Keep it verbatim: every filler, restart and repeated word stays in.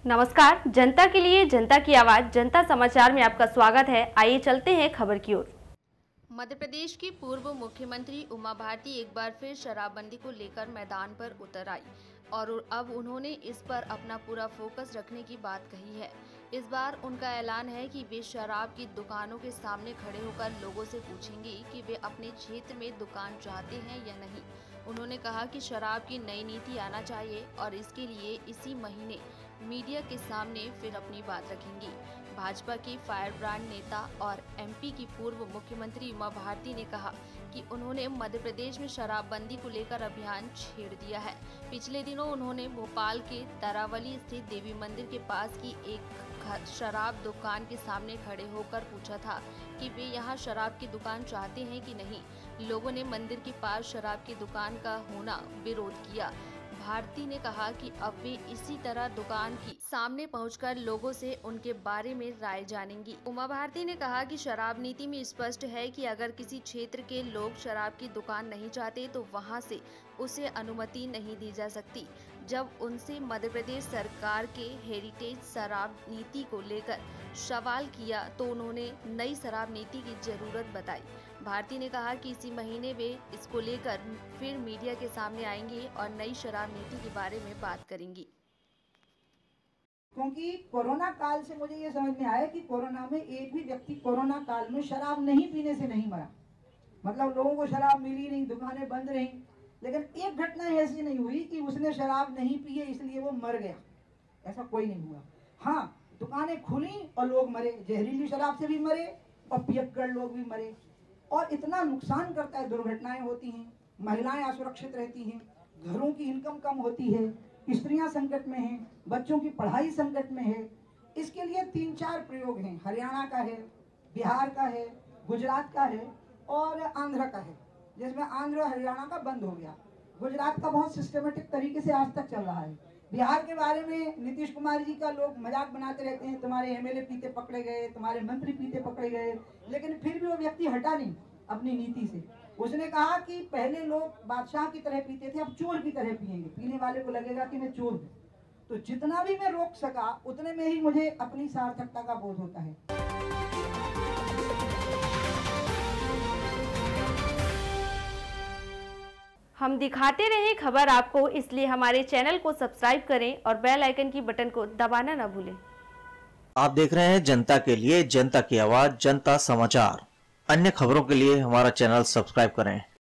नमस्कार, जनता के लिए जनता की आवाज जनता समाचार में आपका स्वागत है। आइए चलते हैं खबर की ओर। मध्य प्रदेश की पूर्व मुख्यमंत्री उमा भारती एक बार फिर शराबबंदी को लेकर मैदान पर उतर आई और अब उन्होंने इस पर अपना पूरा फोकस रखने की बात कही है। इस बार उनका ऐलान है कि वे शराब की दुकानों के सामने खड़े होकर लोगों से पूछेंगी कि वे अपने क्षेत्र में दुकान चाहते हैं या नहीं। उन्होंने कहा कि शराब की नई नीति आना चाहिए और इसके लिए इसी महीने मीडिया के सामने फिर अपनी बात रखेंगी। भाजपा की फायर ब्रांड नेता और एमपी की पूर्व मुख्यमंत्री उमा भारती ने कहा कि उन्होंने मध्य प्रदेश में शराबबंदी को लेकर अभियान छेड़ दिया है। पिछले दिनों उन्होंने भोपाल के तरावली स्थित देवी मंदिर के पास की एक शराब दुकान के सामने खड़े होकर पूछा था कि वे यहां शराब की दुकान चाहते हैं कि नहीं। लोगों ने मंदिर के पास शराब की दुकान का होना विरोध किया। भारती ने कहा कि अब वे इसी तरह दुकान की सामने पहुंचकर लोगों से उनके बारे में राय जानेंगी। उमा भारती ने कहा कि शराब नीति में स्पष्ट है कि अगर किसी क्षेत्र के लोग शराब की दुकान नहीं चाहते तो वहां से उसे अनुमति नहीं दी जा सकती। जब उनसे मध्य प्रदेश सरकार के हेरिटेज शराब नीति को लेकर सवाल किया तो उन्होंने नई शराब नीति की जरूरत बताई। भारती ने कहा कि इसी महीने वे इसको लेकर फिर मीडिया के सामने आएंगी और नई शराब नीति के बारे में बात करेंगी। क्योंकि कोरोना काल से मुझे ये समझ में आया कि कोरोना में एक भी व्यक्ति कोरोना काल में शराब नहीं पीने से नहीं मरा। मतलब लोगों को शराब मिली नहीं, दुकानें बंद रहीं, लेकिन एक घटना ऐसी नहीं हुई कि उसने शराब नहीं पी है इसलिए वो मर गया। ऐसा कोई नहीं हुआ। हाँ, दुकानें खुली और लोग मरे, जहरीली शराब से भी मरे और पियक्कड़ लोग भी मरे। और इतना नुकसान करता है, दुर्घटनाएं होती हैं, महिलाएं असुरक्षित रहती हैं, घरों की इनकम कम होती है, स्त्रियां संकट में हैं, बच्चों की पढ़ाई संकट में है। इसके लिए तीन चार प्रयोग हैं। हरियाणा का है, बिहार का है, गुजरात का है और आंध्र का है, जिसमें आंध्र और हरियाणा का बंद हो गया। गुजरात का बहुत सिस्टमेटिक तरीके से आज तक चल रहा है। बिहार के बारे में नीतीश कुमार जी का लोग मजाक बनाते रहते हैं, तुम्हारे एमएलए पीते पकड़े गए, तुम्हारे मंत्री पीते पकड़े गए, लेकिन फिर भी वो व्यक्ति हटा नहीं अपनी नीति से। उसने कहा कि पहले लोग बादशाह की तरह पीते थे, अब चोर की तरह पिएंगे। पीने वाले को लगेगा कि मैं चोर हूँ। तो जितना भी मैं रोक सका उतने में ही मुझे अपनी सार्थकता का बोध होता है। हम दिखाते रहे खबर आपको, इसलिए हमारे चैनल को सब्सक्राइब करें और बेल आइकन की बटन को दबाना न भूलें। आप देख रहे हैं जनता के लिए जनता की आवाज जनता समाचार। अन्य खबरों के लिए हमारा चैनल सब्सक्राइब करें।